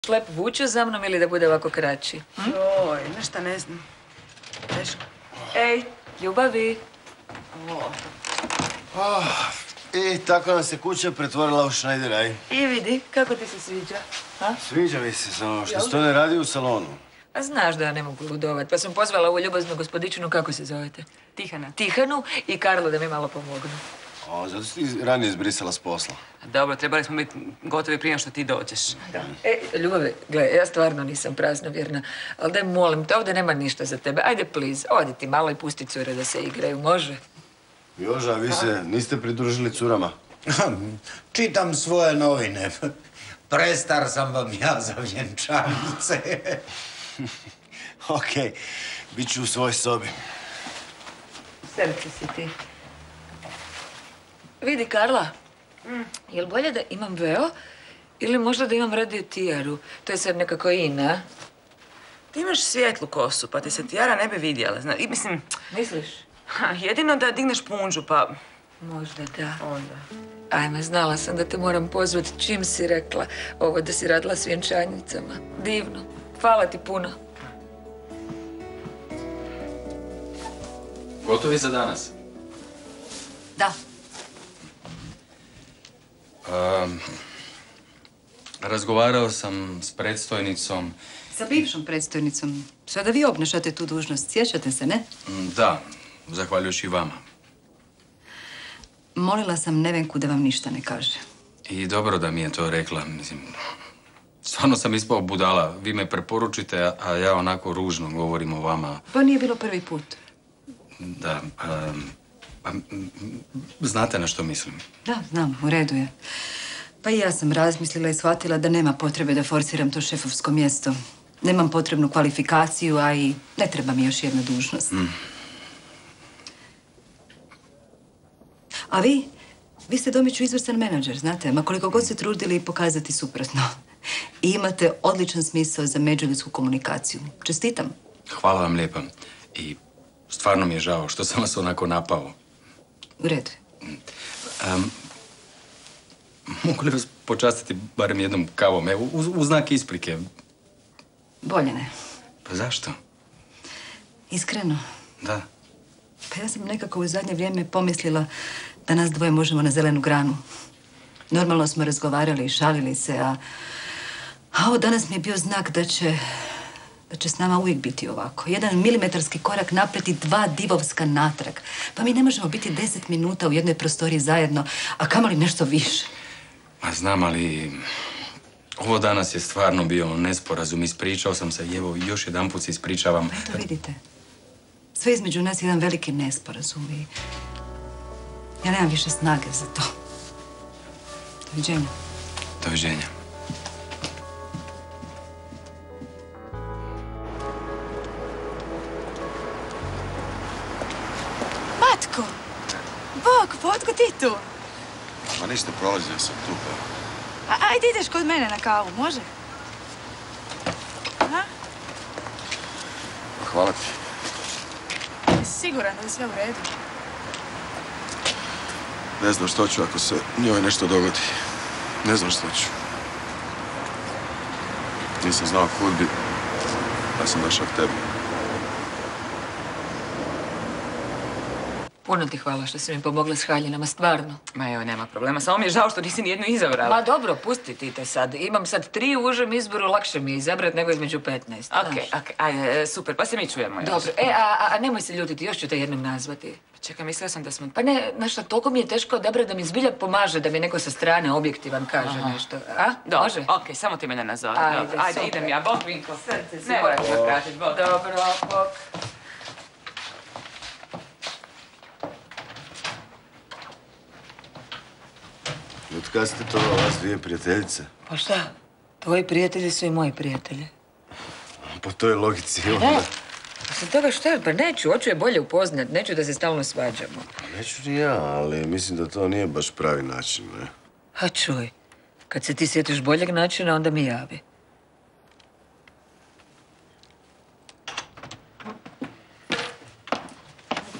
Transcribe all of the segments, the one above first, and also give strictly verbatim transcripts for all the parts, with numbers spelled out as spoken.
šlep vuče za mnom ili da bude ovako kraći? Hm? Joj, nešto ne znam. Teško. Ej, ljubavi. Oh, I tako nam se kuća pretvorila u šnajderaj. I vidi, kako ti se sviđa? Ha? Sviđa mi se, samo što se to ne radi u salonu. A znaš da ja ne mogu ludovat, pa sam pozvala ovu ljubaznu gospodičinu, kako se zovete? Tihana. Tihanu i Karlu da mi malo pomognu. O, zato si ti ranije izbrisala s posla. Dobro, trebali smo biti gotovi prije što ti dođeš. Da. E, Ljubave, gledaj, ja stvarno nisam praznovjerna, ali daj molim te, ovdje nema ništa za tebe. Ajde, please, odi ti malo i pusti cure da se igraju, može? Joža, vi se niste pridružili curama? Čitam svoje novine. Prestar sam vam ja za vjenčanice. Okej, bit ću u svojoj sobi. Srce si ti. Vidi, Karla, je li bolje da imam veo ili možda da imam radio tijaru? To je sad nekako ina. Ti imaš svijetlu kosu, pa ti se tijara ne bi vidjela. Zna, i mislim, Misliš? ha, jedino da digneš punđu, pa... Možda da. Onda. Ajme, znala sam da te moram pozvati čim si rekla ovo da si radila s vjenčanicama. Divno. Hvala ti puno. Gotovi za danas? Da. Um, razgovarao sam s predstojnicom. Sa bivšom predstojnicom. Sada vi obnašate tu dužnost. Sjećate se, ne? Da, zahvaljujući vama. Molila sam Nevenku da vam ništa ne kaže. I dobro da mi je to rekla. Mislim, stvarno sam ispao budala. Vi me preporučite, a ja onako ružno govorim o vama. Pa nije bilo prvi put. Da, um, pa, znate na što mislim? Da, znam, u redu je. Pa i ja sam razmislila i shvatila da nema potrebe da forsiram to šefovsko mjesto. Nemam potrebnu kvalifikaciju, a i ne treba mi još jedna dužnost. Mm. A vi? Vi ste Domiću izvrstan menadžer, znate, ma koliko god se trudili pokazati suprotno. I imate odličan smisao za međuljudsku komunikaciju. Čestitam. Hvala vam lijepa. I stvarno mi je žao što sam vas onako napao. U redu. Um, mogu li vas počastiti barem jednom kavom, evo, u, u znak isprike? Bolje ne. Pa zašto? Iskreno? Da. Pa ja sam nekako u zadnje vrijeme pomislila da nas dvoje možemo na zelenu granu. Normalno smo razgovarali i šalili se, a... A ovo danas mi je bio znak da će... da će s nama uvijek biti ovako. Jedan milimetarski korak naprijed i dva divovska natrag. Pa mi ne možemo biti deset minuta u jednoj prostoriji zajedno, a kamoli nešto više. Ma znam, ali... ovo danas je stvarno bio nesporazum. Ispričao sam se i evo još jedan put se ispričavam. Pa eto vidite. Sve između nas je jedan veliki nesporazum i... ja nemam više snage za to. Doviđenja. Doviđenja. Matko! Bog, pa otko ti tu? Pa ništa, prolazio sam tu, pa... A, ajde ideš kod mene na kavu, može? A? Hvala ti. Siguran da je sve u redu? Ne znam što ću ako se njoj nešto dogodi. Ne znam što ću. Nisam znao kud bi, pa sam došao k tebi. Puno ti hvala što si mi pomogla s haljinama, stvarno. Ma evo, nema problema. Samo mi je žao što nisi nijednu izabrala. Ma dobro, pusti ti te sad. Imam sad tri u užem izboru, lakše mi je izabrat nego između petnaest. Okej, okej, ajde, super, pa se mi čujemo još. Dobro, e, a, a nemoj se ljutiti, još ću te jednom nazvati. Čekaj, mislila sam da smo... Pa ne, znaš šta, toliko mi je teško odabrat da mi zbilja pomaže, da mi neko sa strane objektivan kaže Aha. nešto. A? Dobro, Može? okej, samo ti mene nazove. Ajde, Dobro, ajde, super. idem ja. Bok, Vinko. Srce si Ne moje. moraš me pratiti, bok. Dobro, bok. Od kad ste to vas dvije prijateljice? Pa šta? Tvoji prijatelji su i moji prijatelji. Po toj logici onda... Ne, osim toga šta? Pa neću, hoću je bolje upoznat, neću da se stalno svađamo. Neću ni ja, ali mislim da to nije baš pravi način, ne? A čuj, kad se ti sjetiš boljeg načina, onda mi javi.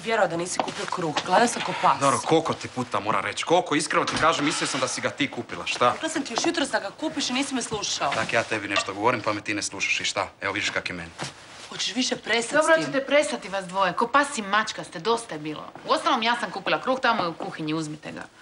vjerovao da nisi kupio kruh. Glada sam ko pas. Dobro, koliko ti puta mora reći? Koliko? Iskreno ti kažem, mislio sam da si ga ti kupila. Šta? Rekla sam ti još jutros da ga kupiš i nisi me slušao. Tak ja tebi nešto govorim, pa me ti ne slušaš i šta? Evo vidiš kak je meni. Hoćeš više prestati Dobro, s tim? hoćete prestati vas dvoje. Ko pas i mačka ste, dosta je bilo. Uostalom, ja sam kupila kruh, tamo je u kuhinji, uzmite ga.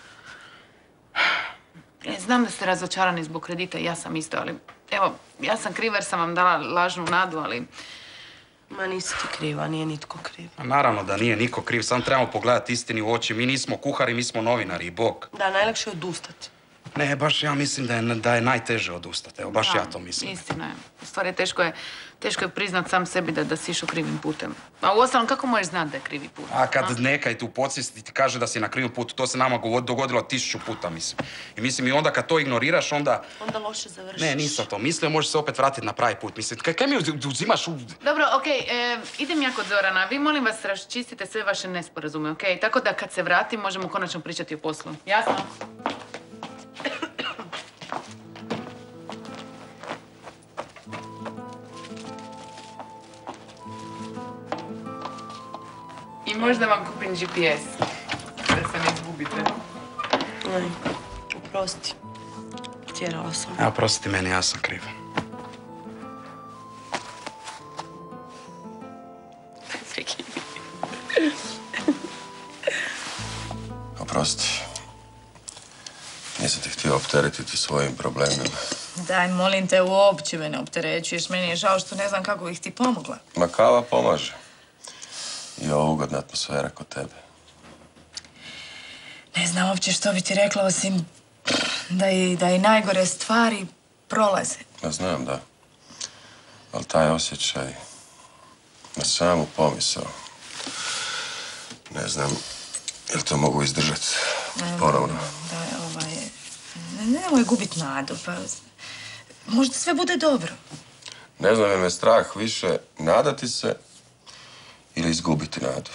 E, znam da ste razočarani zbog kredita i ja sam isto, ali... Evo, ja sam kriva jer sam vam dala lažnu nadu, ali... Ma nisi ti kriva, nije nitko kriv. A naravno da nije niko kriv, samo trebamo pogledati istini u oči. Mi nismo kuhari, mi smo novinari i bog. Da, najlakše je odustati. Ne, baš ja mislim da je, da je najteže odustati. Evo, baš Da, ja to mislim. Istina je. U stvari, teško je, teško je priznat sam sebi da, da si išao krivim putem. A uostalom, kako možeš znati da je krivi put? A kad nekaj tu podsvijesti ti kaže da si na krivom putu, to se nama go- dogodilo tisuću puta, mislim. I mislim, i onda kad to ignoriraš, onda... Onda loše završiš. Ne, nisam to mislio, možeš se opet vratiti na pravi put. Mislim, kaj, kaj mi uz- uzimaš u... Dobro, okej, e, idem ja kod Zorana. Vi, molim vas, raščistite sve vaše nesporazume, okej? Tako da kad se vratim, možemo konačno pričati o poslu. Jasno? I možda vam kupim G P S, da se ne izgubite. Aj, oprosti. Tjerala sam. Evo, prosti meni, ja sam kriv. Oprosti. Nisam ti htio opteretiti svojim problemima. Daj, molim te, uopće me ne opterećuješ. Meni je žao što ne znam kako bih ti pomogla. Ma kava pomaže. I ovo ugodna atmosfera kod tebe. Ne znam uopće što bi ti rekla, osim da i, da i najgore stvari prolaze. Ja znam, da. Ali taj osjećaj na samu pomisao, ne znam, jel to mogu izdržati ponovno? Da, ovaj... Ne, nemoj gubit nadu, pa... Možda sve bude dobro. Ne znam, je me strah više nadati se ili izgubiti nadu.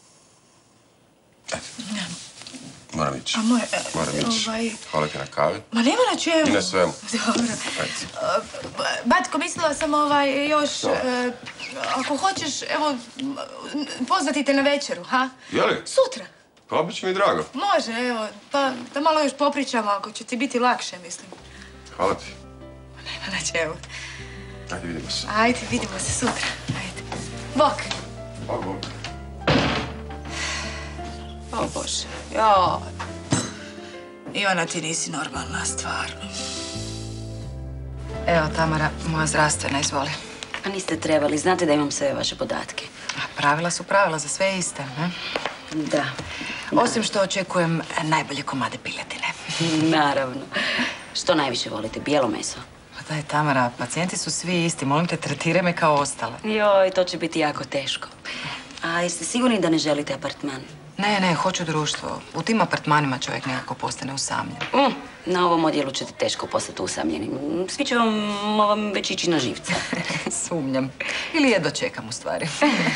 Ajde. Moram ići. A moje... e, Moram ići. Ovaj... Hvala ti na kavi. Ma nema na čemu. I na svemu. Dobro. Ajde. Uh, Batko, mislila sam ovaj još... Što? e, ako hoćeš, evo, m, pozvati te na večeru, ha? Je li? Sutra. Pa bit će mi drago. Može, evo, pa da malo još popričamo, ako će ti biti lakše, mislim. Hvala ti. Nema na čemu. Ajde, vidimo se. Ajde, vidimo se sutra. Ajde. Bok. Pa, bok. O Bože, joj. Ivana, ti nisi normalna, stvarno. Evo, Tamara, moja zdravstvena, izvoli. A niste trebali, znate da imam sve vaše podatke. A pravila su pravila, za sve iste, ne? Da. Osim što očekujem najbolje komade piletine. Naravno. Što najviše volite, bijelo meso? Pa daj, Tamara, pacijenti su svi isti, molim te, tretiraj me kao ostale. Joj, to će biti jako teško. A jeste sigurni da ne želite apartman? Ne, ne, hoću društvo. U tim apartmanima čovjek nekako postane usamljen. Mm, na ovom odjelu ćete teško postati usamljeni. Svi će vam, vam već ići na živce. Sumnjam. Ili je dočekam, u stvari.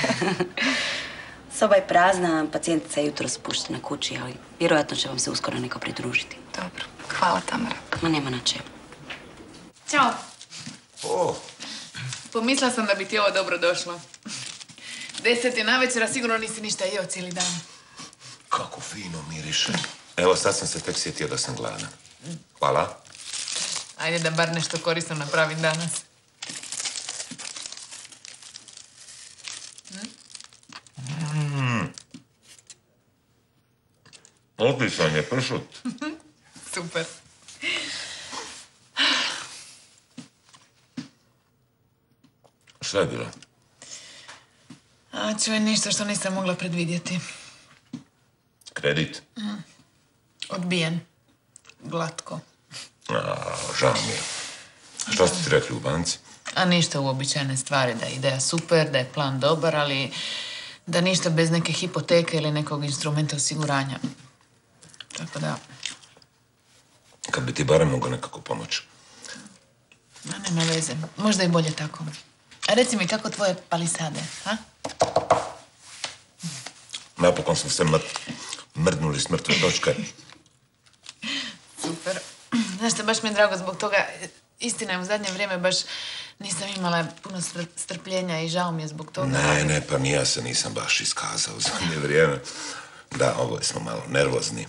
Soba je prazna, pacijentica je jutro spuštena kući, ali vjerojatno će vam se uskoro neko pridružiti. Dobro. Hvala, Tamara. Ma nema na čemu. Ćao. O, Pomislila sam da bi ti ovo dobro došlo. Deset je navečer, a sigurno nisi ništa jeo cijeli dan. kako fino miriše. Evo, sad sam se tek sjetio da sam gladan. Hvala. Ajde da bar nešto korisno napravim danas. Odličan je pršut. Super. Šta je bilo? A, čuj, ništa što nisam mogla predvidjeti. Kredit? Odbijen. Glatko. A, žao mi je. Što ste ti rekli u banci? A ništa uobičajene stvari, da je ideja super, da je plan dobar, ali da ništa bez neke hipoteke ili nekog instrumenta osiguranja. Tako da... Kad bi ti barem mogao nekako pomoći. Ma, nema veze. Možda i bolje tako. A reci mi, kako tvoje palisade, ha? Napokon smo se mrt... mrdnuli s mrtve točke. Super. Znaš što, baš mi je drago zbog toga, Istina je, u zadnje vrijeme baš nisam imala puno strpljenja i žao mi je zbog toga. Ne, ne, pa ni ja se nisam baš iskazao u zadnje vrijeme. Da, oboje smo malo nervozni.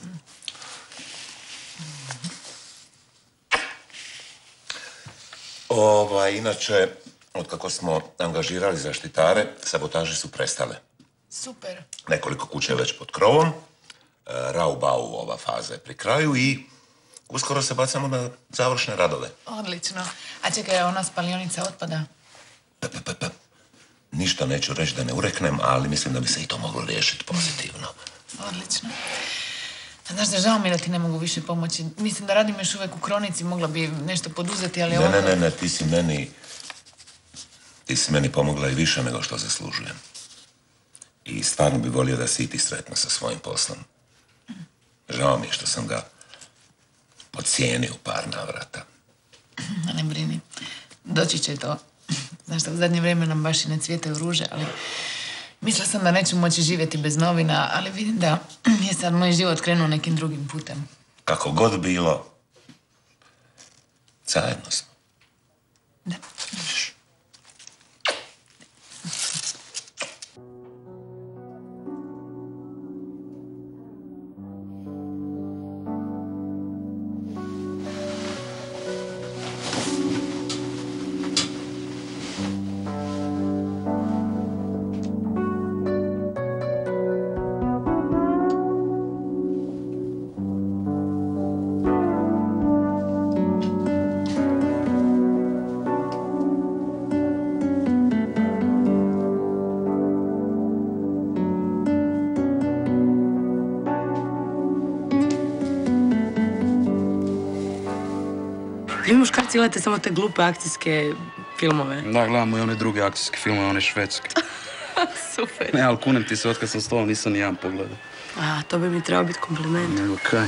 Ova, inače, otkako smo angažirali zaštitare, sabotaže su prestale. Super. Nekoliko kuća je već pod krovom. Rau-bau ova faza je pri kraju i uskoro se bacamo na završne radove. Odlično. A čekaj, ona spalionica otpada? Pa, pa, pa, pa. Ništa neću reći da ne ureknem, ali mislim da bi se i to moglo riješiti pozitivno. Odlično. A znaš da žao mi da ti ne mogu više pomoći. Mislim da radim još uvijek u kronici, mogla bi nešto poduzeti, ali Ne, ovako... ne, ne, ne, ti si meni... Ti si meni pomogla i više nego što zaslužujem. I stvarno bi volio da si i ti sretna sa svojim poslom. Žao mi je što sam ga podcijenio par navrata. A ne brini. Doći će to. Znaš da u zadnje vrijeme nam baš i ne cvjetaju ruže, ali... Mislila sam da neću moći živjeti bez novina, ali vidim da je sad moj život krenuo nekim drugim putem. Kako god bilo, zajedno smo. Da. Vi muškarci gledate samo te glupe akcijske filmove. Da, gledamo i one druge akcijske filmove, one švedske. Super. Ne, ali kunem ti se, otkad sam s tobom nisam ni jedan pogledao. A, to bi mi trebao biti kompliment. Nego kaj?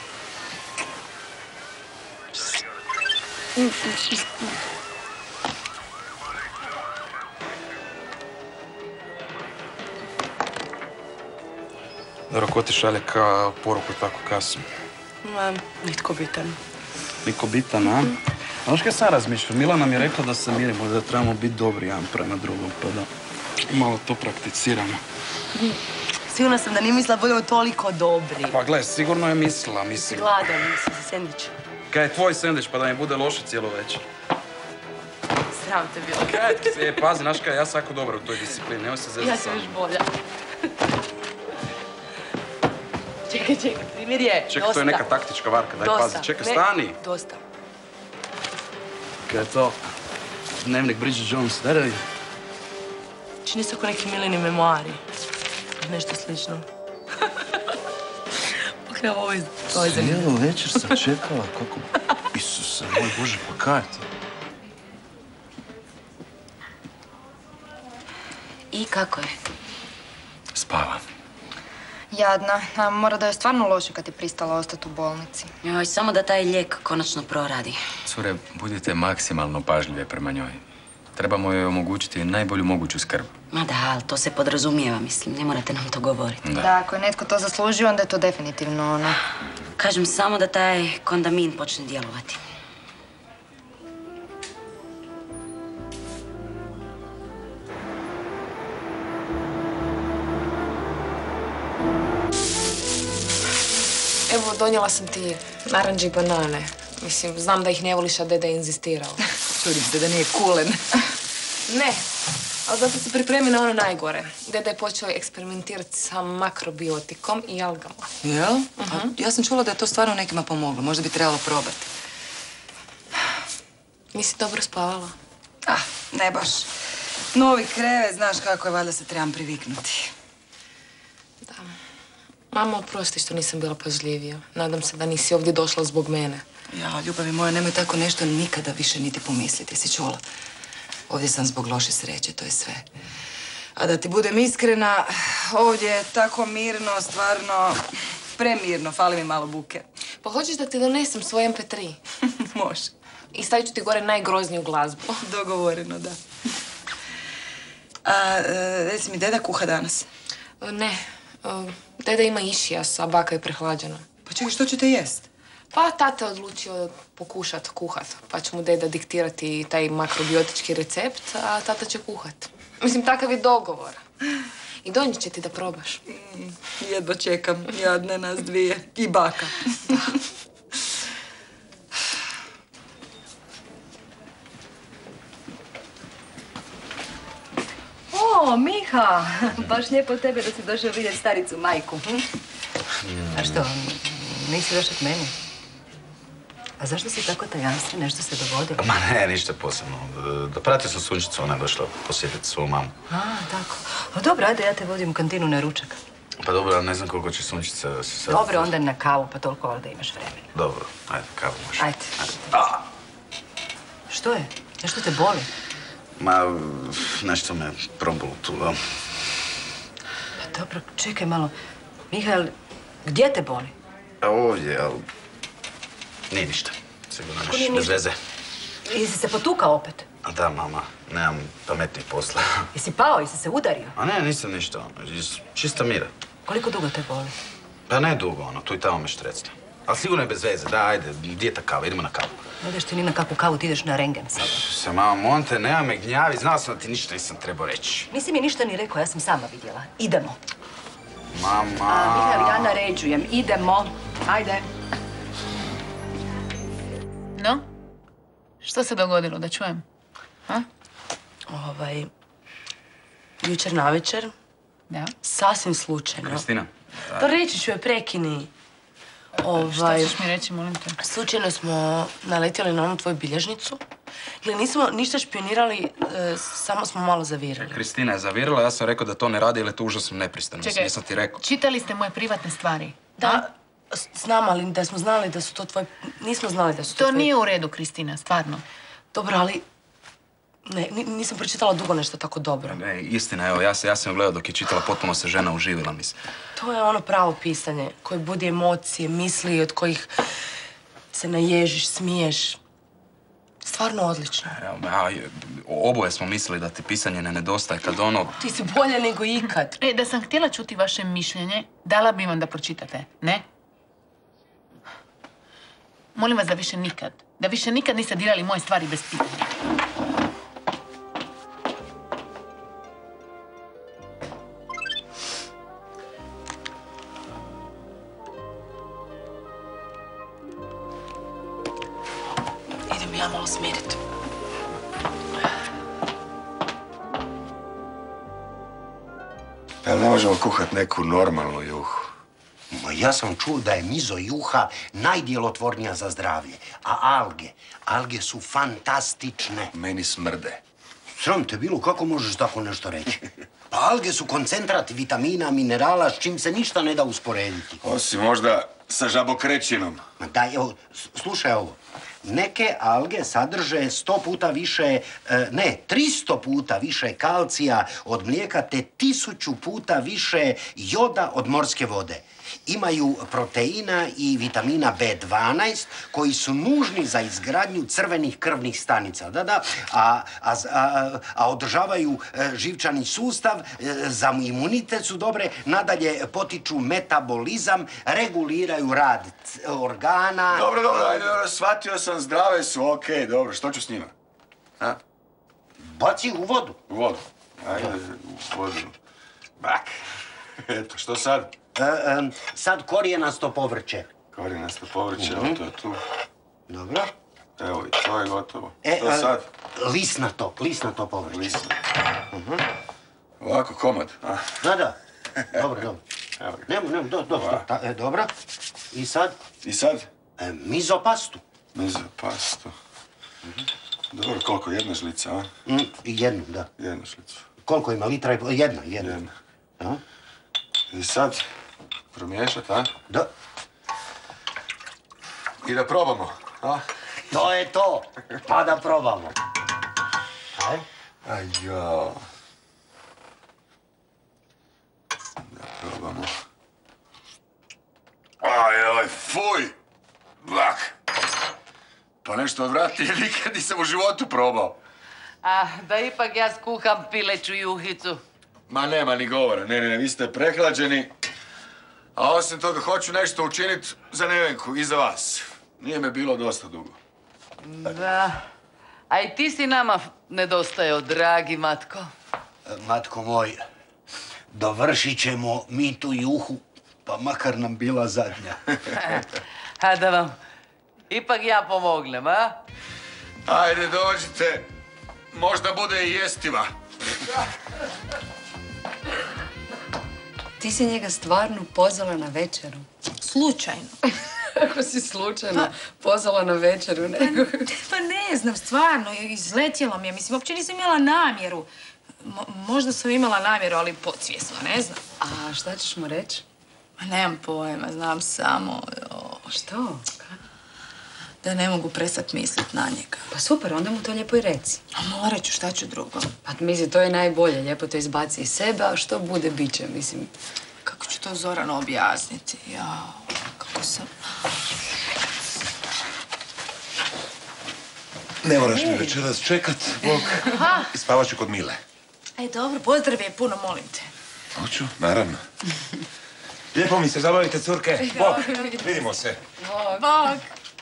Dobro, ko ti šalje ka poruku tako kasno? Ma, nitko bitan. Niko bitan, a? A znaš kaj sad razmišljam? Milana nam je rekla da se mirimo, da trebamo biti dobri jedan prema drugom, pa da malo to prakticiramo. Sigurna sam da nije mislila da budemo toliko dobri. Pa gle, sigurno je mislila, mislim. Gladan, mislim, za sendvič. Kaj je tvoj sendvič, pa da mi bude loše cijelo večer? Sram te bilo. Kaj ti se, pazi, znaš kaj, ja sam jako dobro u toj disciplini, nemoj se zezati. Ja sam još bolja. Čekaj, čekaj, primjer je. Čekaj, to je neka taktička varka, daj pazi. Čekaj, stani. Dosta. Kaj je to? Dnevnik Bridget Jones, daj da vidim. Čini se oko neki Milini memoari. Nešto slično. Pokrevo ovo iz... Cijelu večer sam čekala, kako... Isuse, moj Bože, pa kaj je to? I kako je? Spava. Jadna, a mora da je stvarno loše kad je pristala ostati u bolnici. Joj, samo da taj lijek konačno proradi. Cure, budite maksimalno pažljive prema njoj. Trebamo joj omogućiti najbolju moguću skrb. Ma da, ali to se podrazumijeva, mislim, ne morate nam to govoriti. Da. Da, ako je netko to zaslužio, onda je to definitivno ono. Kažem samo da taj kondamin počne djelovati. Evo, donijela sam ti naranđe i banane. Mislim, znam da ih ne voliš, a deda je inzistirao. Čudim se da nije kulen. Ne, ali zato se pripremi na ono najgore. Deda je počeo eksperimentirati sa makrobiotikom i algama. Jel? A ja sam čula da je to stvarno nekima pomoglo. Možda bi trebalo probati. Nisi dobro spavala? Ah, ne baš. Novi krevet, znaš kako je, valjda se trebam priviknuti. Da. Mama, oprosti što nisam bila pažljivija. Nadam se da nisi ovdje došla zbog mene. Ja, ljubavi moja, nemoj tako nešto nikada više niti pomisliti, si čula? Ovdje sam zbog loše sreće, to je sve. A da ti budem iskrena, ovdje je tako mirno, stvarno premirno, fali mi malo buke. Pa hoćeš da ti donesem svoj em pe tri? Može. I stavit ću ti gore najgrozniju glazbu. Dogovoreno, da. A, e, reci mi, deda kuha danas? Ne. Deda ima išijas, a baka je prehlađena. Pa čekaj, što ćete jest? Pa tata je odlučio pokušat kuhat, pa će mu deda diktirati taj makrobiotički recept, a tata će kuhat. Mislim, takav je dogovor. I donijet će ti da probaš. Mm, jedva čekam, jadne nas dvije. I baka. O, Miha, baš lijepo od tebe da si došao vidjeti staricu majku. Hm? A što, nisi došao k meni? A zašto si tako tajanstven? Nešto se dogodilo? Ma ne, ništa posebno. Da pratio sam Sunčicu, ona je došla posjetiti svoju mamu. A, tako. O, dobro, ajde, ja te vodim u kantinu na ručak. Pa dobro, ali ne znam koliko će Sunčica se sad... Dobro, onda na kavu, pa toliko ovdje imaš vremena. Dobro, ajde, kavu može. Ajde. Što je? Nešto te boli? Ma, nešto me probulo tu, da. Pa dobro, čekaj malo. Mihael, gdje te boli? A ovdje, ali... Nije ništa. Sigurno neš, bez veze. Jesi se potukao opet? A da, mama, nemam pametnijeg posla. Jesi pao, jesi se udario? A ne, nisam ništa, ono, iz čista mira. Koliko dugo te boli? Pa ne dugo, ono, tu i tamo me štrecne. Ali sigurno je bez veze, da, ajde, gdje je ta kava, idemo na kavu. Ne ideš ti ni na kakvu kavu, ti ideš na rengen sada. Se, mama, monte, nema me gnjavi, znao sam da ti ništa nisam trebao reći. Nisi mi ništa ni rekao, ja sam sama vidjela. Idemo. Mama... A, Mihael, ja naređujem, idemo. Ajde. No? Što se dogodilo, da čujem? A? Ovaj... Jučer navečer. Da? Sasvim slučajno. Kristina? Pa reći ću je, prekini. Ovaj... Šta ćeš mi reći, molim te? Slučajno smo naletjeli na onu tvoju bilježnicu. Gle, nismo ništa špionirali, e, samo smo malo zavirali. Kristina je zavirila, ja sam rekao da to ne radi jer je to užasno nepristojno. Čekaj, nisam ti rekao. čitali ste moje privatne stvari? Da, znam, ali da smo znali da su to tvoje... Nismo znali da su to To tvoje... nije u redu, Kristina, stvarno. Dobro, ali... Ne, nisam pročitala dugo nešto tako dobro. Ne, istina, evo, ja sam, ja sam gledao dok je čitala, potpuno se žena uživila, mislim. To je ono pravo pisanje, koje budi emocije, misli od kojih se naježiš, smiješ. Stvarno odlično. Evo, a, oboje smo mislili da ti pisanje ne nedostaje kad ono... Ti si bolje nego ikad. E, da sam htjela čuti vaše mišljenje, dala bi vam da pročitate, ne? Molim vas da više nikad, da više nikad niste dirali moje stvari bez pitanja. Idem ja malo smiriti. Pa ne možemo kuhat neku normalnu juhu? Ma ja sam čuo da je mizo juha najdjelotvornija za zdravlje. A alge, alge su fantastične. Meni smrde. Sram te bilo, kako možeš tako nešto reći? Pa alge su koncentrat vitamina, minerala, s čim se ništa ne da usporediti. Osim možda sa žabokrećinom. Ma daj, evo, slušaj ovo. Neke alge sadrže sto puta više, ne, tristo puta više kalcija od mlijeka, te tisuću puta više joda od morske vode. Imaju proteina i vitamina B dvanaest koji su nužni za izgradnju crvenih krvnih stanica, da, da, a, a, a, a održavaju živčani sustav, za imunitet su dobre, nadalje potiču metabolizam, reguliraju rad organa. Dobro, dobro, ajde, dobro, shvatio sam, zdrave su, okej, dobro, što ću s njima? A? Baci u vodu. U vodu? Ajde, u vodu. Bak. Eto, što sad? E, e, sad korijenasto povrće. Korijenasto povrće, evo to je tu. Dobro. Evo, i to je gotovo. E, Što sad? Lisnato, lisnato povrće. Lisnato. Ovako, komad. A? Da, da. Dobro, dobro. Evo ga. Nemo, nemo, do, do, do. Ta, e, dobro. I sad? I sad? E, mizopastu. Mizopastu. Dobro, koliko? Jedna žlica, a? Mm, jednu, da. Jednu žlicu. Koliko ima litra? Jedna, jedna. Jedna. A? I sad promiješat, a? Da. I da probamo, a? To je to. Pa da probamo. Aj. Aj, jao. Da probamo. Aj, aj, fuj! Bak! Pa nešto odvratnije nikad nisam u životu probao. A, da ipak ja skuham pileću juhicu. Ma nema ni govora, ne, ne, ne, vi ste prehlađeni. A osim toga hoću nešto učiniti za Nevenku i za vas. Nije me bilo dosta dugo. Da. A i ti si nama nedostajao, dragi Matko. Matko moj, dovršit ćemo mi tu juhu, pa makar nam bila zadnja. A da vam ipak ja pomognem, a? Ajde, dođite. Možda bude i jestiva. Ti si njega stvarno pozvala na večeru? Slučajno. Ako si slučajno pozvala na večeru, nego... Pa ne znam, stvarno, izletjelo mi je. Mislim, uopće nisam imala namjeru. Mo- možda sam imala namjeru, ali podsvjesno, ne znam. A šta ćeš mu reći? Ma nemam pojma, znam samo... O, što? Da ne mogu prestat mislit na njega. Pa super, onda mu to lijepo i reci. A morat ću, šta ću drugo? Pa mislim, to je najbolje. Lijepo to izbaci iz sebe, a što bude, bit će, mislim. Kako ću to Zoranu objasniti? Ja, kako sam... Ne moraš mi večeras čekat, Bog. I spavat ću kod Mile. E, dobro, pozdrav je puno, molim te. Hoću, naravno. Lijepo mi se zabavite, curke. Bog, vidimo se. Bog.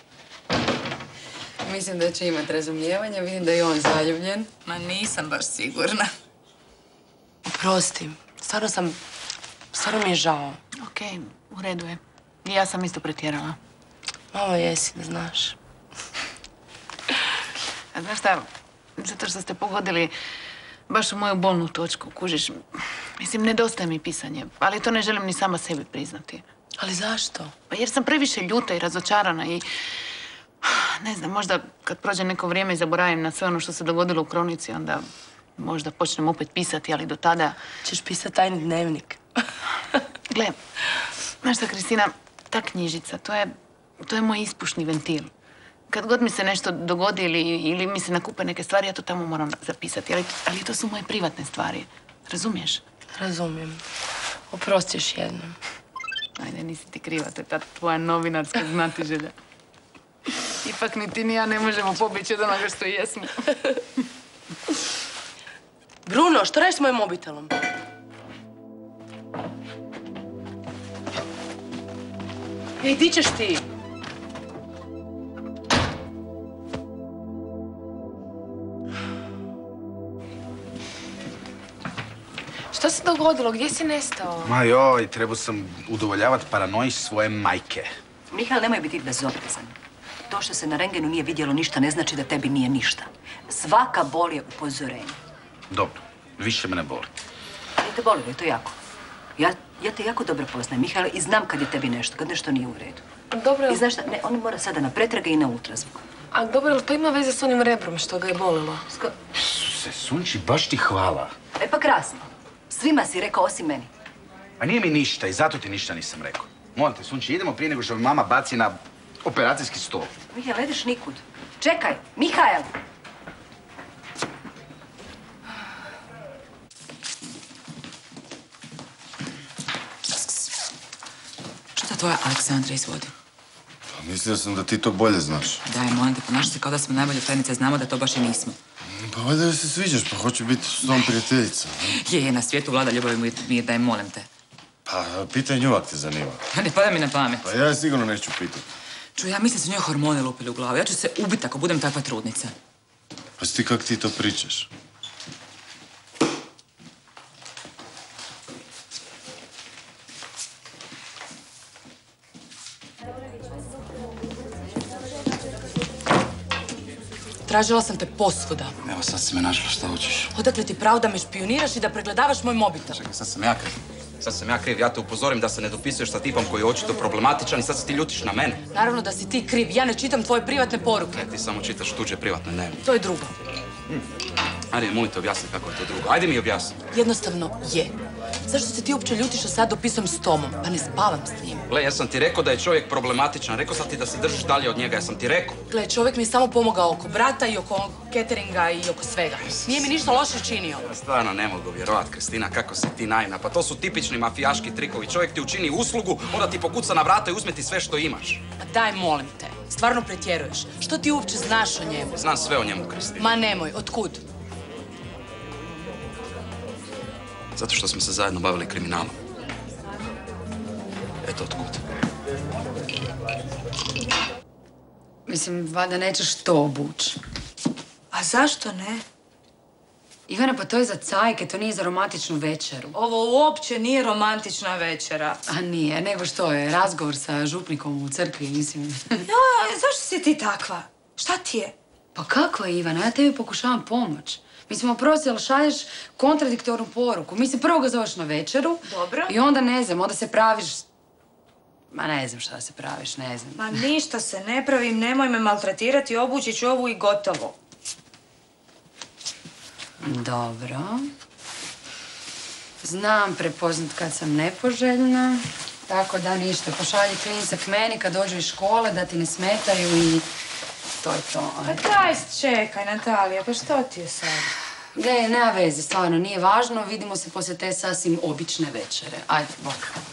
Mislim da će imat razumijevanja, vidim da je on zaljubljen. Ma nisam baš sigurna. Oprosti, stvarno sam... Stvarno mi je žao. Okej, u redu je. I ja sam isto pretjerala. Malo jesi, da znaš. A znaš šta, zato što ste pogodili baš u moju bolnu točku, kužiš. Mislim, nedostaje mi pisanje, ali to ne želim ni sama sebi priznati. Ali zašto? Pa jer sam previše ljuta i razočarana i... Ne znam, možda kad prođe neko vrijeme i zaboravim na sve ono što se dogodilo u kronici, onda možda počnem opet pisati, ali do tada... Ćeš pisati tajni dnevnik. Gle, znaš šta, Kristina, ta knjižica, to je, to je moj ispušni ventil. Kad god mi se nešto dogodi ili, ili mi se nakupe neke stvari, ja to tamo moram zapisati. Ali, ali to su moje privatne stvari. Razumiješ? Razumijem. Oprosti još jednom. Ajde, nisi ti kriva, to je ta tvoja novinarska znatiželja. Ipak ni ti ni ja ne možemo pobjeći od onoga što jesmo. Bruno, što radiš s mojim mobitelom? Ej, di ćeš ti? Što se dogodilo? Gdje si nestao? Ma joj, trebao sam udovoljavati paranoji svoje majke. Mihajl, nemoj biti bezobrazan. To što se na rengenu nije vidjelo ništa ne znači da tebi nije ništa. Svaka bol je upozorenje. Dobro, više me ne boli. Nije te boli, je to jako. Ja, ja te jako dobro poznajem, Mihajl, i znam kad je tebi nešto, kad nešto nije u redu. Dobro. I znaš šta, ne, on mora sada na pretrage i na ultrazvuk. A dobro, ali to ima veze s onim rebrom što ga je bolilo? Sko... Suse, Sunči, baš ti hvala. E pa krasno. Svima si rekao osim meni. A nije mi ništa i zato ti ništa nisam rekao. Molim te, Sunči, idemo prije nego što me mama baci na operacijski stol. Mihajl, ideš nikud. Čekaj, Mihajl! Što ta tvoja Aleksandra izvodi? Pa mislio sam da ti to bolje znaš. Daj, molim te, ponašaj se kao da smo najbolje tajnice, znamo da to baš i nismo. Pa valjda joj se sviđaš, pa hoću biti s tom prijateljica. Je, je, na svijetu vlada ljubavi mi je, daj, molim te. Pa pitaj nju ak te zanima. Ne pada mi na pamet. Pa ja je sigurno neću pitati. Čuj, ja mislim da su njoj hormone lupili u glavu. Ja ću se ubiti ako budem takva trudnica. Pa ti kak ti to pričaš? Tražila sam te posvuda. Evo, sad si me našla, šta hoćeš? Odakle ti pravo da me špioniraš i da pregledavaš moj mobitel? Čekaj, sad sam ja kriv. Sad sam ja kriv. Ja te upozorim da se ne dopisuješ sa tipom koji je očito problematičan i sad se ti ljutiš na mene. Naravno da si ti kriv. Ja ne čitam tvoje privatne poruke. Ne, ti samo čitaš tuđe privatne dnevnike. To je drugo. Hm. Ajde, molim te objasni kako je to drugo. Ajde mi objasni. Jednostavno je. Zašto se ti uopće ljutiš što sad dopisujem s Tomom? Pa ne spavam s njim. Gle, ja sam ti rekao da je čovjek problematičan. Rekao sam ti da se držiš dalje od njega. Ja sam ti rekao. Gle, čovjek mi je samo pomogao oko brata i oko cateringa i oko svega. Nije mi ništa loše činio. Ja stvarno ne mogu vjerovat, Kristina, kako si ti naivna. Pa to su tipični mafijaški trikovi. Čovjek ti učini uslugu, onda ti pokuca na vrata i uzme ti sve što imaš. Pa daj, molim te. Stvarno pretjeruješ. Što ti uopće znaš o njemu? Znam sve o njemu, Kristina. Ma nemoj, otkud? Zato što smo se zajedno bavili kriminalom. Eto otkud. Mislim, valjda nećeš to obući. A zašto ne? Ivana, pa to je za cajke, to nije za romantičnu večeru. Ovo uopće nije romantična večera. A nije, nego što je, razgovor sa župnikom u crkvi, mislim. Ja, zašto si ti takva? Šta ti je? Pa kakva, Ivana, ja tebi pokušavam pomoć. Mislim, oprosti, ali šalješ kontradiktornu poruku. Mislim, prvo ga zoveš na večeru. Dobro. I onda, ne znam, onda se praviš... Ma ne znam šta se praviš, ne znam. Ma ništa se ne pravim, nemoj me maltretirati, obući ću ovu i gotovo. Dobro. Znam prepoznat kad sam nepoželjna. Tako da ništa, pošalji klinca k meni kad dođu iz škole, da ti ne smetaju i... To je to, ajde. Pa daj, čekaj, Natalija, pa što ti je sad? Gle, nema veze, stvarno, nije važno. Vidimo se poslije te sasvim obične večere. Ajde, bok.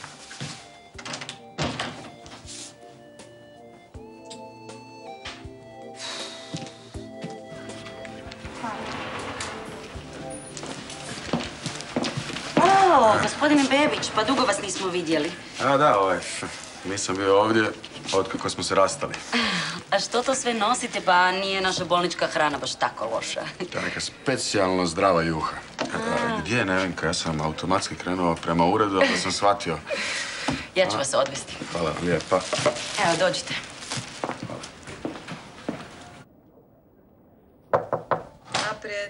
O, gospodine Bebić, pa dugo vas nismo vidjeli. A da, ovaj, nisam bio ovdje otkako smo se rastali. A što to sve nosite, pa nije naša bolnička hrana baš tako loša? To je neka specijalno zdrava juha. A, gdje je Nevenka? Ja sam automatski krenuo prema uredu, ali sam shvatio. Ja ću vas odvesti. Hvala vam lijepa. Evo, dođite. Naprijed.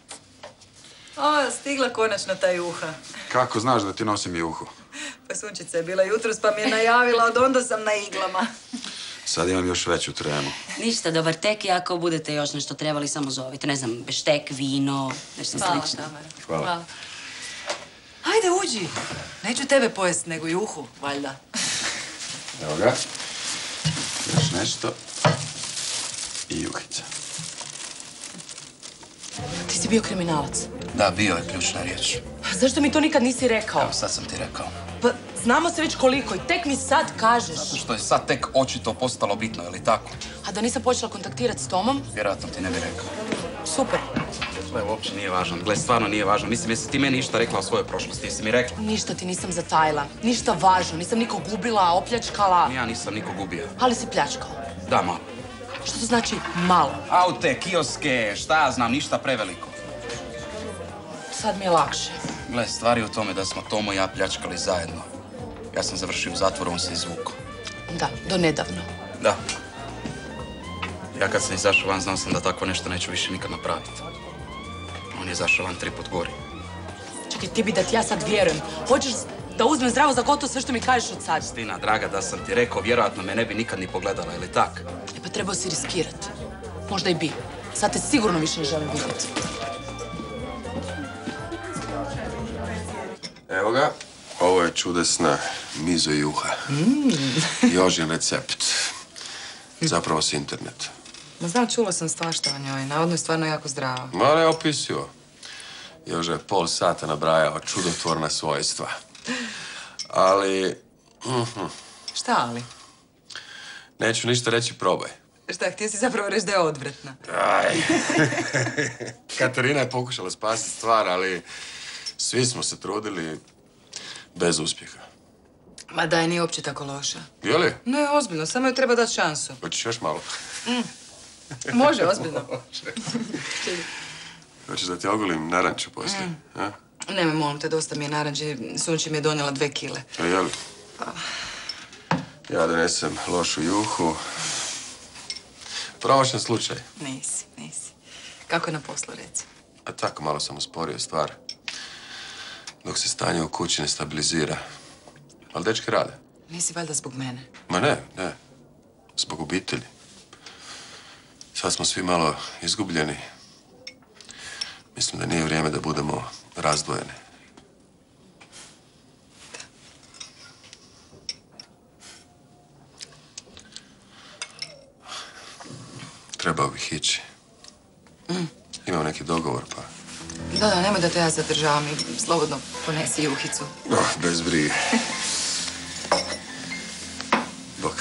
O, stigla konačno ta juha. Kako znaš da ti nosim juhu? Pa Sunčica je bila jutros pa mi je najavila, od onda sam na iglama. Sad imam još veću tremu. Ništa, dobar tek i ako budete još nešto trebali, samo zovite. Ne znam, beštek, vino, nešto Hvala, slično. Tamara. Hvala. Hvala. Ajde, uđi. Neću tebe pojest, nego juhu, valjda. Evo ga. Još nešto. I juhica. Ti si bio kriminalac. Da, bio je ključna riječ. Zašto mi to nikad nisi rekao? Evo, sad sam ti rekao. Pa, znamo se već koliko i tek mi sad kažeš. Zato što je sad tek očito postalo bitno, je li tako? A da nisam počela kontaktirati s Tomom? Vjerojatno ti ne bi rekao. Super. Gle, uopće nije važno. Gle, stvarno nije važno. Mislim, jesi ti meni išta rekla o svojoj prošlosti? Jesi mi rekla? Ništa ti nisam zatajila. Ništa važno. Nisam nikog gubila, opljačkala. Ja nisam nikog ubio. Ali si pljačkao. Da, malo. Što to znači malo? Aute, kioske, šta ja znam, ništa preveliko. Sad mi je lakše. Gle, stvar je u tome da smo Tomo i ja pljačkali zajedno. Ja sam završio u zatvoru, on se izvukao. Da, do nedavno. Da. Ja kad sam izašao van, znao sam da tako nešto neću više nikad napraviti. On je izašao van tri put gori. Čekaj, ti bi da ti ja sad vjerujem. Hoćeš da uzmem zdravo za gotovo sve što mi kažeš od sad? Stina, draga, da sam ti rekao, vjerojatno me ne bi nikad ni pogledala, ili tak? E pa trebao si riskirati. Možda i bi. Sad te sigurno više ne želim vidjeti. Evo ga. Ovo je čudesna mizo juha. Mm. Jožin recept. Zapravo s interneta. Ma znam, čula sam svašta o njoj. Navodno je stvarno jako zdrava. Ma ne opisivo. Joža je pol sata nabrajao čudotvorna svojstva. Ali... mhm, Šta ali? neću ništa reći, probaj. Šta, htio si zapravo reći da je odvratna? Aj. Katarina je pokušala spasiti stvar, ali svi smo se trudili bez uspjeha. Ma daj, nije uopće tako loša. Je li? Ne, ozbiljno, samo joj treba dati šansu. Hoćeš još malo? Mm. Može, ozbiljno. Hoćeš da ti ogulim naranču poslije? Mm. a? Nemoj, molim te, dosta mi je naranđe. Sunči mi je donijela dve kile. A je li? Ja donesem lošu juhu. Promašen slučaj. Nisi, nisi. Kako je na poslu, reci? A tako, malo sam usporio stvar. Dok se stanje u kući ne stabilizira. Ali dečki rade. Nisi valjda zbog mene? Ma ne, ne. Zbog obitelji. Sad smo svi malo izgubljeni. Mislim da nije vrijeme da budemo razdvojeni. Trebao bih ići. Mm. Imam neki dogovor, pa... Da, da, nemoj da te ja zadržavam i slobodno ponesi juhicu. Oh, bez brige. Bok.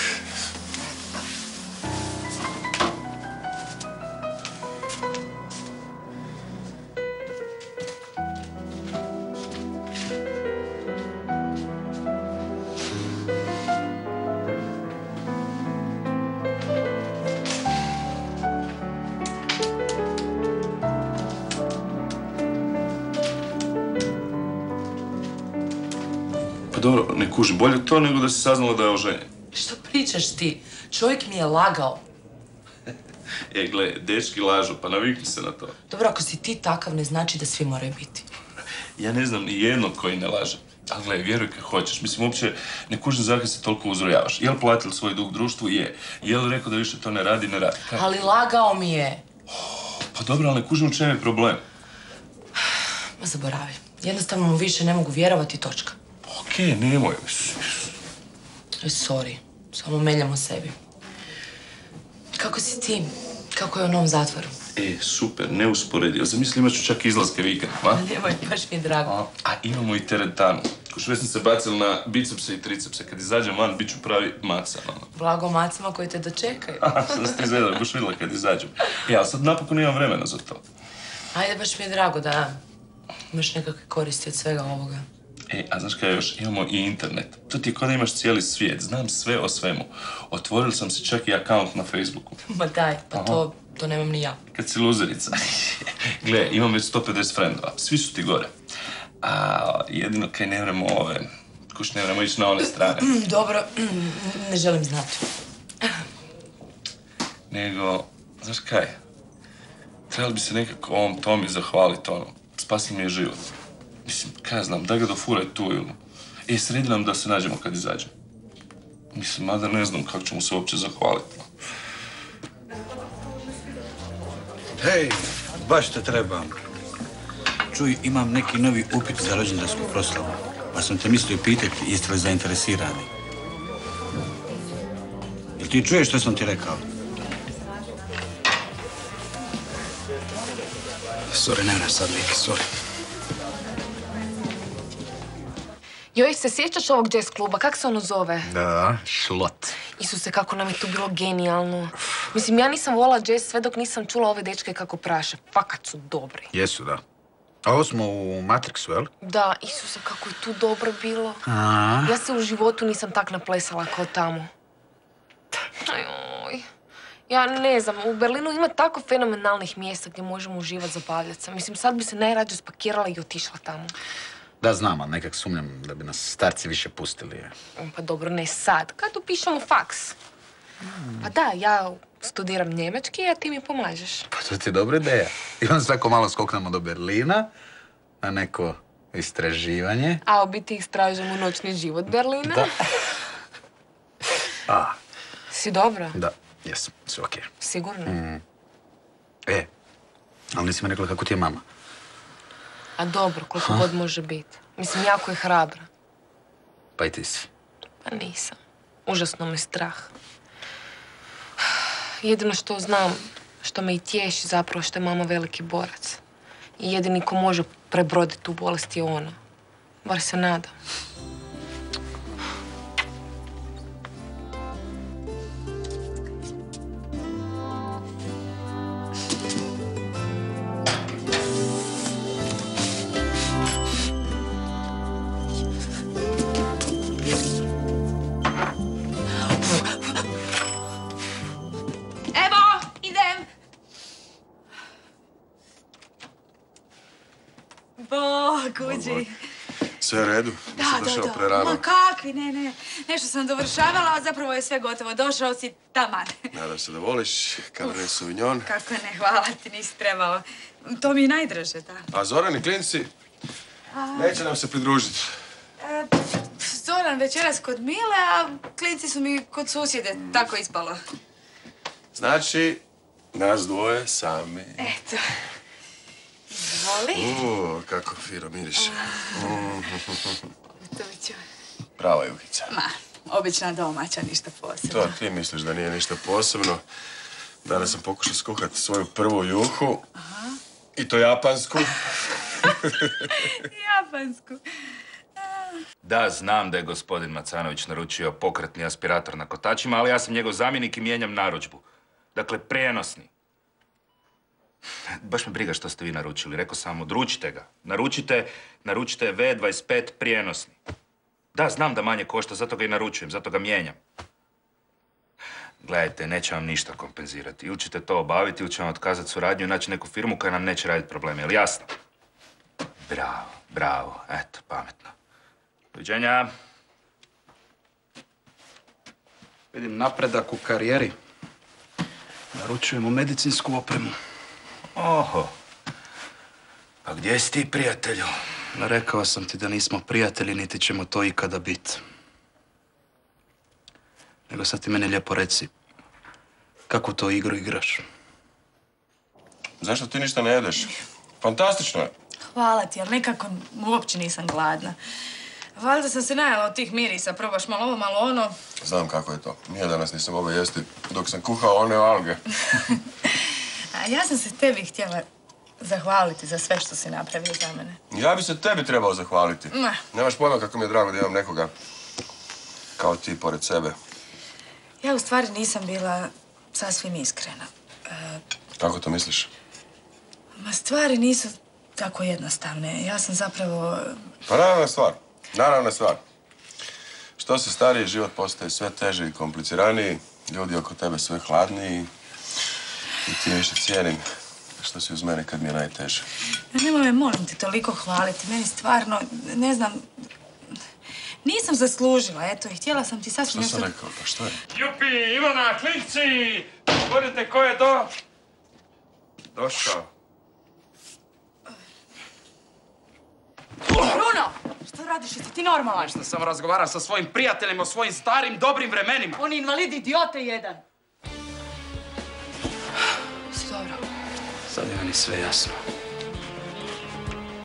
Pa dobro, ne kužim. Bolje to nego da si saznala da je oženjen. Što pričaš ti? Čovjek mi je lagao. E, gle, dečki lažu, pa navikni se na to. Dobro, ako si ti takav, ne znači da svi moraju biti. Ja ne znam ni jednog koji ne laže. Ali gle, vjeruj kad hoćeš. Mislim, uopće ne kužim zakaj se toliko uzrujavaš. Je li platili svoj dug društvu? Je. Je li rekao da više to ne radi? Ne radi. Kaj? Ali lagao mi je. Pa dobro, ali ne kužim u čem je problem. Ma zaboravi. Jednostavno mu više ne mogu vjerovati, točka. Okej, nemoj. Sorry. Samo meljamo sebi. Kako si ti? Kako je u novom zatvoru? E, super, neusporedio. Zamisli, imat ću čak izlaske vikend, ma? Nemoj, baš mi je drago. A, a imamo i teretanu. Kuš, već sam se bacil na bicepse i tricepse. Kad izađem van, bit ću pravi maca, ono. Blago macima koji te dočekaju. A, sad ste izgledali, baš vidjela kad izađem. E, ali sad napokon imam vremena za to. Ajde, baš mi je drago da imaš nekakve koristi od svega ovoga. E, a znaš kaj još? Imamo i internet. To ti je kao da imaš cijeli svijet. Znam sve o svemu. Otvorili sam si čak i akaunt na Facebooku. Ma daj, pa to, to nemam ni ja. Kad si luzerica. Gle, imam već sto pedeset frendova. Svi su ti gore. A jedino kaj ne vremo ove... Kuš, ne vremo ići na one strane. Dobro, ne želim znati. Nego, znaš kaj? Trebali bi se nekako ovom Tomi zahvaliti, ono. Spasi mi je život. Mislim, kaj ja znam, daj ga dofuraj tu ili... E, sredi nam da se nađemo kad izađem. Mislim, mada ne znam kako ćemo se uopće zahvaliti. Hej, baš te trebam. Čuj, imam neki novi upit za rođendansku proslavu. Pa sam te mislio pitati, jeste li zainteresirani? Jel ti čuješ što sam ti rekao? Sorry, ne vrem sad, Viki, sorry. Joj, se sjećaš ovog jazz kluba? Kak se ono zove? Da, Šlot. Isuse, kako nam je tu bilo genijalno. Mislim, ja nisam volila jazz sve dok nisam čula ove dečke kako praše. Fakat su dobri. Jesu, da. A ovo smo u Matrixu, jel? Da, Isuse, kako je tu dobro bilo. A? Ja se u životu nisam tak naplesala kao tamo. Ajoj. Ja ne znam, u Berlinu ima tako fenomenalnih mjesta gdje možemo uživati, zabavljati se. Mislim, sad bi se najrađe spakirala i otišla tamo. Da, znam, ali nekak sumnjam da bi nas starci više pustili. Pa dobro, ne sad. Kad upišemo faks? Pa da, ja studiram njemački, a ti mi pomažeš. Pa to ti je dobra ideja. I onda svako malo skoknemo do Berlina na neko istraživanje. A u biti istražujemo noćni život Berlina. Da. A. Si dobra? Da, jesam, sve okej. Sigurno? Mm. E, ali nisi mi rekla kako ti je mama. A dobro, koliko god može biti. Mislim, jako je hrabra. Pa i ti si. Pa nisam. Užasno me strah. Jedino što znam, što me i tješi zapravo, što je mama veliki borac. I jedini ko može prebroditi tu bolest je ona. Bar se nadam. Kuđi. Sve u redu? Da, Nisam da, došao da. prerano. Ma kakvi, ne, ne. Nešto sam dovršavala, a zapravo je sve gotovo. Došao si taman. Nadam se da voliš Cabernet Sauvignon. Kako ne, hvala ti, nisi trebao. To mi je najdraže, da. A Zoran i klinci A... neće nam se pridružiti. E, Zoran večeras kod Mile, a klinci su mi kod susjede. Tako je ispalo. Znači, nas dvoje sami. Eto. Voli? Uuu, kako fino miriše. Gotoviću. Prava juhica. Ma, obična domaća, ništa posebno. To ti misliš da nije ništa posebno. Danas sam pokušao skuhati svoju prvu juhu. Aha. I to japansku. Japansku. Da, znam da je gospodin Macanović naručio pokretni aspirator na kotačima, ali ja sam njegov zamjenik i mijenjam narudžbu. Dakle, prenosni. Baš me briga što ste vi naručili. Rekao sam, odručite ga. Naručite, naručite V dvadeset pet prijenosni. Da, znam da manje košta, zato ga i naručujem, zato ga mijenjam. Gledajte, neće vam ništa kompenzirati. Ili ćete to obaviti, ili će vam otkazati suradnju i naći neku firmu koja nam neće raditi probleme. Jel jasno? Bravo, bravo. Eto, pametno. Doviđenja. Vidim napredak u karijeri. Naručujemo medicinsku opremu. Oho. Pa gdje si ti, prijatelju? Rekao sam ti da nismo prijatelji, niti ćemo to ikada biti. Nego sad ti meni lijepo reci, kako to igru igraš? Zašto ti ništa ne jedeš? Fantastično je. Hvala ti, ali nekako uopće nisam gladna. Valjda sam se najela od tih mirisa, probaš malo ovo, malo ono. Znam kako je to. Nije danas nisam mogao jesti dok sam kuhao one alge. A ja sam se tebi htjela zahvaliti za sve što si napravio za mene. Ja bi se tebi trebao zahvaliti. Ma. Nemaš pojma kako mi je drago da imam nekoga kao ti pored sebe. Ja u stvari nisam bila sasvim iskrena. E, Kako to misliš? ma stvari nisu tako jednostavne. Ja sam zapravo... Pa naravna stvar. Naravna stvar. Što se stariji, život postaje sve teži i kompliciraniji. Ljudi oko tebe sve hladniji. I ti više cijenim što si uz mene kad mi je najteže. Nemoj me, molim te, toliko hvaliti. Meni stvarno, ne znam, nisam zaslužila, eto, i htjela sam ti sasvim Što nešto... sam rekao? Pa što je? Jupi, Ivana, klinci! Govorite ko je to? Došao. Bruno! Što radiš? Jesi ti normalan? Nešto sam razgovarao sa svojim prijateljem o svojim starim, dobrim vremenima. On je invalid, idiote jedan. Si dobro? Sad je meni sve jasno.